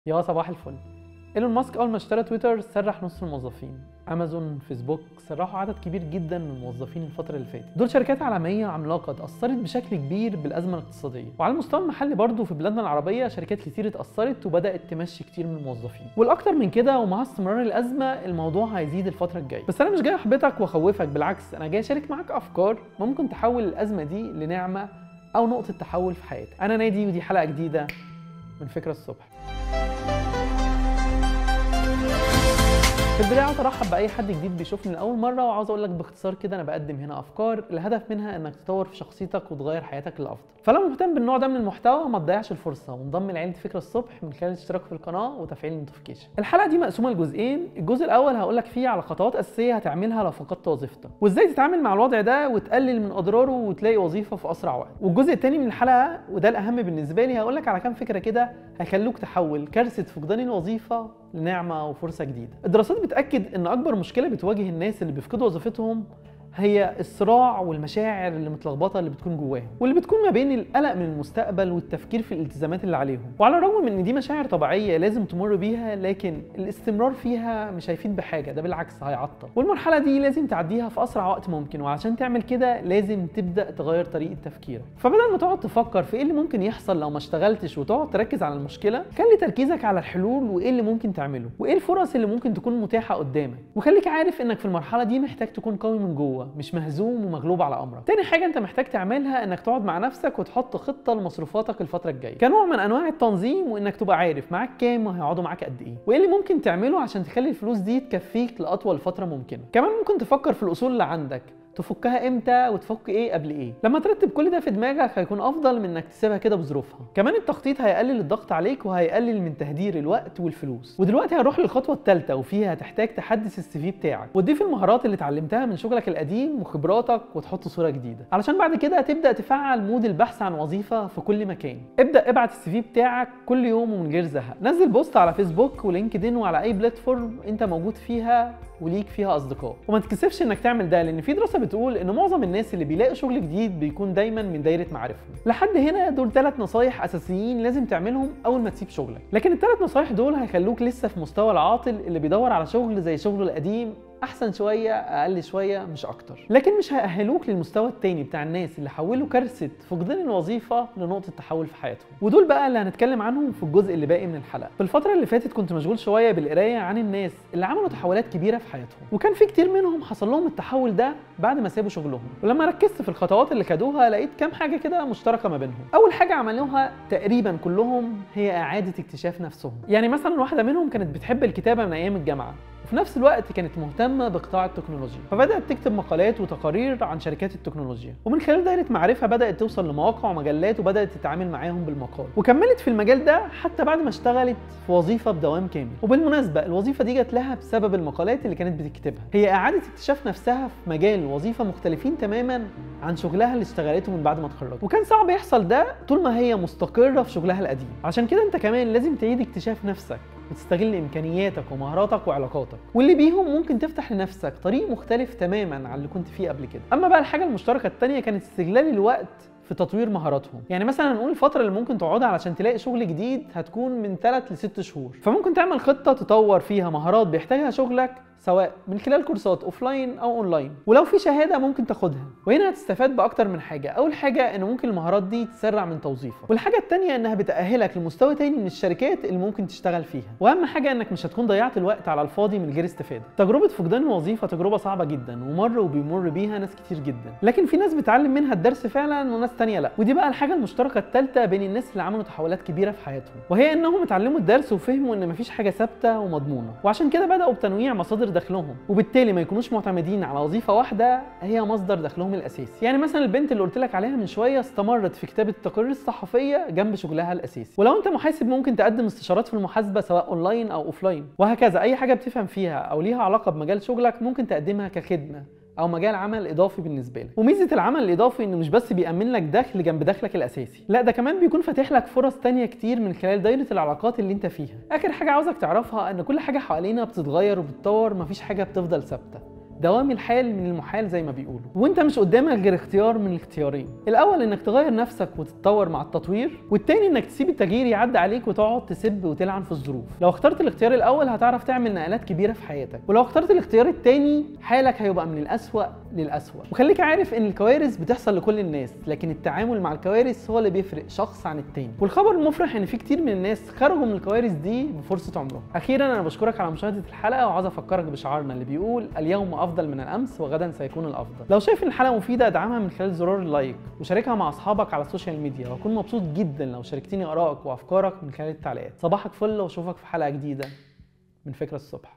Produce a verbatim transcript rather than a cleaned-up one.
يا صباح الفل. ايلون ماسك اول ما اشترى تويتر سرح نص الموظفين. امازون، فيسبوك سرحوا عدد كبير جدا من الموظفين الفتره اللي فاتت. دول شركات عالميه عملاقه اتاثرت بشكل كبير بالازمه الاقتصاديه، وعلى المستوى المحلي برضه في بلادنا العربيه شركات كتير اتاثرت وبدات تمشي كتير من الموظفين. والاكتر من كده ومع استمرار الازمه الموضوع هيزيد الفتره الجايه. بس انا مش جاي احبطك واخوفك، بالعكس انا جاي اشارك معاك افكار ممكن تحول الازمه دي لنعمه او نقطه تحول في حياتك. انا نادي ودي حلقه جديده من فكره الصبح. في البداية عاوز ارحب باي حد جديد بيشوفني لاول مره، وعاوز اقول لك باختصار كده انا بقدم هنا افكار الهدف منها انك تطور في شخصيتك وتغير حياتك للافضل. فلو مهتم بالنوع ده من المحتوى ما تضيعش الفرصه وانضم لعيله فكره الصبح من خلال الاشتراك في القناه وتفعيل النوتيفيكيشن. الحلقه دي مقسومه لجزئين، الجزء الاول هقول لك فيه على خطوات اساسيه هتعملها لو فقدت وظيفتك، وازاي تتعامل مع الوضع ده وتقلل من اضراره وتلاقي وظيفه في اسرع وقت. والجزء الثاني من الحلقه وده الاهم بالنسبه لي هقول لك على كام فكره كده هيخلوك تحول كارثه فقدان الوظيفه لنعمه وفرصه جديده. الدراسات بتاكد ان اكبر مشكله بتواجه الناس اللي بيفقدوا وظيفتهم هي الصراع والمشاعر اللي متلخبطه اللي بتكون جواهم، واللي بتكون ما بين القلق من المستقبل والتفكير في الالتزامات اللي عليهم. وعلى الرغم من ان دي مشاعر طبيعيه لازم تمر بيها، لكن الاستمرار فيها مش هيفيد بحاجه، ده بالعكس هيعطل. والمرحله دي لازم تعديها في اسرع وقت ممكن، وعشان تعمل كده لازم تبدا تغير طريقه تفكيرك. فبدل ما تقعد تفكر في ايه اللي ممكن يحصل لو ما اشتغلتش وتقعد تركز على المشكله، خلي تركيزك على الحلول وايه اللي ممكن تعمله وايه الفرص اللي ممكن تكون متاحه قدامك. وخليك عارف انك في المرحله دي محتاج تكون قوي من جوه، مش مهزوم ومغلوب على امرك. تاني حاجه انت محتاج تعملها انك تقعد مع نفسك وتحط خطه لمصروفاتك الفتره الجايه كنوع من انواع التنظيم، وانك تبقى عارف معاك كام وهيقعدوا معاك قد ايه، وايه اللي ممكن تعمله عشان تخلي الفلوس دي تكفيك لاطول فتره ممكنه. كمان ممكن تفكر في الاصول اللي عندك، تفكها امتى وتفك ايه قبل ايه. لما ترتب كل ده في دماغك هيكون افضل من انك تسيبها كده بظروفها. كمان التخطيط هيقلل الضغط عليك وهيقلل من تهدير الوقت والفلوس. ودلوقتي هنروح للخطوه الثالثه، وفيها هتحتاج تحدث السي في بتاعك وتضيف المهارات اللي اتعلمتها من شغلك القديم وخبراتك وتحط صوره جديده، علشان بعد كده تبدا تفعل مود البحث عن وظيفه في كل مكان. ابدا ابعت السي في بتاعك كل يوم ومن غير زهق. نزل بوست على فيسبوك ولينكدين وعلى اي بلاتفورم انت موجود فيها وليك فيها اصدقاء، وما تكسفش انك تعمل ده، لان في دراسه بتقول ان معظم الناس اللي بيلاقوا شغل جديد بيكون دايما من دايره معارفهم. لحد هنا دول ثلاث نصايح اساسيين لازم تعملهم اول ما تسيب شغلك، لكن الثلاث نصايح دول هيخلوك لسه في مستوى العاطل اللي بيدور على شغل زي شغله القديم، احسن شويه اقل شويه مش اكتر، لكن مش هيأهلوك للمستوى التاني بتاع الناس اللي حولوا كارثه فقدان الوظيفه لنقطه تحول في حياتهم. ودول بقى اللي هنتكلم عنهم في الجزء اللي باقي من الحلقه. في الفتره اللي فاتت كنت مشغول شويه بالقرايه عن الناس اللي عملوا تحولات كبيره في حياتهم، وكان في كتير منهم حصل لهم التحول ده بعد ما سابوا شغلهم. ولما ركزت في الخطوات اللي خدوها لقيت كام حاجه كده مشتركه ما بينهم. اول حاجه عملوها تقريبا كلهم هي اعاده اكتشاف نفسهم. يعني مثلا واحده منهم كانت بتحب الكتابه من ايام الجامعه، وفي نفس الوقت كانت مهتمه بقطاع التكنولوجيا، فبدات تكتب مقالات وتقارير عن شركات التكنولوجيا، ومن خلال دايره معرفه بدات توصل لمواقع ومجلات وبدات تتعامل معاهم بالمقال، وكملت في المجال ده حتى بعد ما اشتغلت في وظيفه بدوام كامل. وبالمناسبه الوظيفه دي جت لها بسبب المقالات اللي كانت بتكتبها. هي اعاده اكتشاف نفسها في مجال وظيفه مختلفين تماما عن شغلها اللي اشتغلته من بعد ما اتخرجت، وكان صعب يحصل ده طول ما هي مستقره في شغلها القديم. عشان كده انت كمان لازم تعيد اكتشاف نفسك وتستغل امكانياتك ومهاراتك وعلاقاتك، واللي بيهم ممكن تفتح لنفسك طريق مختلف تماما عن اللي كنت فيه قبل كده. اما بقى الحاجه المشتركه الثانيه كانت استغلال الوقت في تطوير مهاراتهم. يعني مثلا نقول الفتره اللي ممكن تقعدها علشان تلاقي شغل جديد هتكون من ثلاث لست شهور، فممكن تعمل خطه تطور فيها مهارات بيحتاجها شغلك سواء من خلال كورسات اوفلاين او اونلاين، ولو في شهاده ممكن تاخدها. وهنا هتستفاد باكتر من حاجه. اول حاجه ان ممكن المهارات دي تسرع من توظيفك، والحاجه الثانيه انها بتاهلك لمستوى تاني من الشركات اللي ممكن تشتغل فيها، واهم حاجه انك مش هتكون ضيعت الوقت على الفاضي من غير استفاده. تجربه فقدان الوظيفه تجربه صعبه جدا ومر وبيمر بيها ناس كتير جدا، لكن في ناس بتعلم منها الدرس فعلا وناس ثانيه لا. ودي بقى الحاجه المشتركه الثالثه بين الناس اللي عملوا تحولات كبيره في حياتهم، وهي انهم اتعلموا الدرس وفهموا ان مفيش حاجه ثابته ومضمونه، وعشان كده بداوا بتنويع مصادر دخلهم، وبالتالي ما يكونوش معتمدين على وظيفه واحده هي مصدر دخلهم الاساسي. يعني مثلا البنت اللي قلت لك عليها من شويه استمرت في كتابه التقارير الصحفيه جنب شغلها الاساسي. ولو انت محاسب ممكن تقدم استشارات في المحاسبه سواء اونلاين او اوفلاين، وهكذا. اي حاجه بتفهم فيها او ليها علاقه بمجال شغلك ممكن تقدمها كخدمه او مجال عمل اضافي بالنسبه لك. وميزه العمل الاضافي انه مش بس بيأمن لك دخل جنب دخلك الاساسي، لا ده كمان بيكون فاتح لك فرص تانية كتير من خلال دايره العلاقات اللي انت فيها. اخر حاجه عاوزك تعرفها ان كل حاجه حوالينا بتتغير وبتتطور، مفيش حاجه بتفضل ثابته. دوام الحال من المحال زي ما بيقولوا، وانت مش قدامك غير اختيار من الاختيارين، الاول انك تغير نفسك وتتطور مع التطوير، والتاني انك تسيب التغيير يعدي عليك وتقعد تسب وتلعن في الظروف. لو اخترت الاختيار الاول هتعرف تعمل نقلات كبيره في حياتك، ولو اخترت الاختيار التاني حالك هيبقى من الاسوأ للاسوأ. وخليك عارف ان الكوارث بتحصل لكل الناس، لكن التعامل مع الكوارث هو اللي بيفرق شخص عن التاني. والخبر المفرح ان في كتير من الناس خرجوا من الكوارث دي بفرصه عمرهم. اخيرا انا بشكرك على مشاهده الحلقه، وعاوز افكرك بشعارنا اللي بيقول اليوم افضل من الامس وغدا سيكون الافضل. لو شايف ان الحلقه مفيده ادعمها من خلال زرار اللايك، وشاركها مع اصحابك على السوشيال ميديا، وهكون مبسوط جدا لو شاركتني ارائك وافكارك من خلال التعليقات. صباحك فل، واشوفك في حلقه جديده من فكرة الصبح.